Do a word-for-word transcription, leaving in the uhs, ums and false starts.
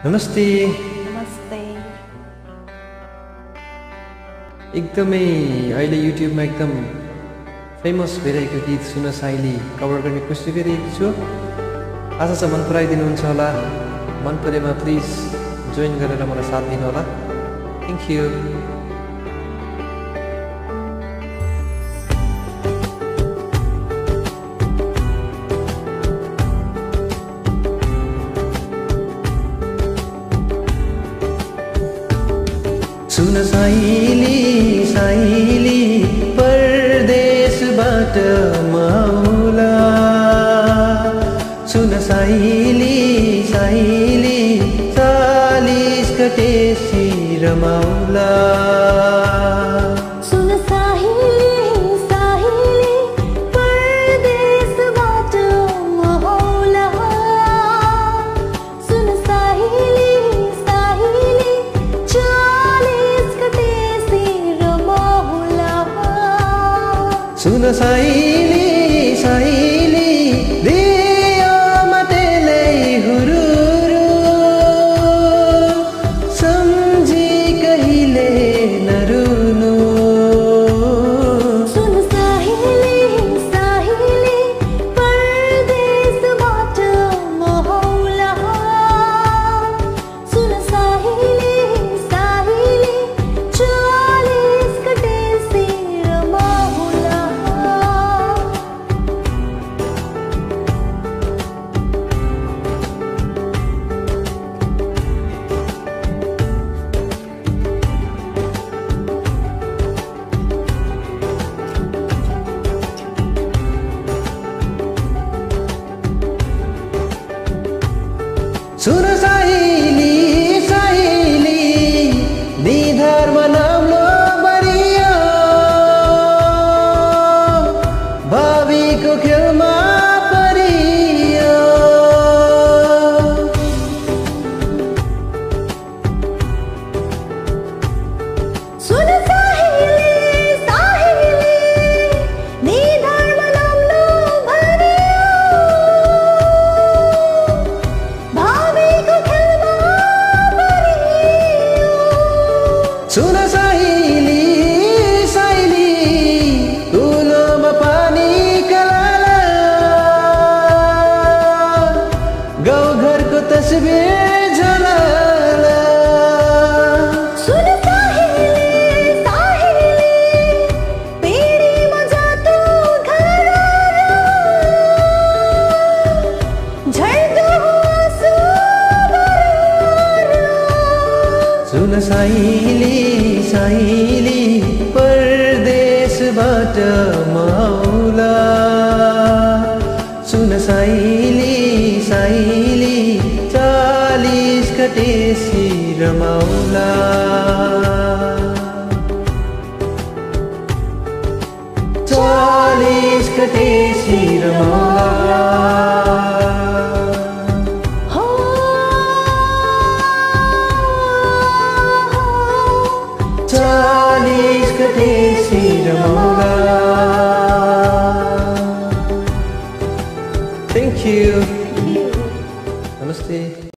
नमस्ते। नमस्ते। एकदमै अहिले युट्युबमा एकदम फेमस भइरहेको गीत सुन साइली कभर गर्ने कोसिस गरिरहेको छु। आशा छ मन पराइदिनुहुन्छ होला। मन परेमा प्लिज जोइन गरेर मलाई साथ दिनु होला। Thank you. सुन साइली साइली परदेशबाट माउला, सुन साइली साइली चालीस गतेसी रमाउला। सुन साइली साइली दियो मतेलै हुरुरु, सम्झी कहिले नरुनु। सुन साइली साइली परदेशबाट माउला, सुन साइली साइली चालीस गतेसी रमाउला। सुन साइली साइली निधारमा नाम्लो बरियो, भावीको खेलमा परियो। सुन साइली साइली निधारमा नाम्लो बरियो, सुन साइली साइली कुलोमा पानी कलाला, गाउँघरको तस्बिर झलाला। सुन साइली साइली पिँढीमा जातो घरहरू, झर्दो आँसु बरहरू। सुन साइली साइली परदेशबाट माउला, सुन साइली साइली चालीस गतेसी रमाउला। चालीस गतेसी रमाउला।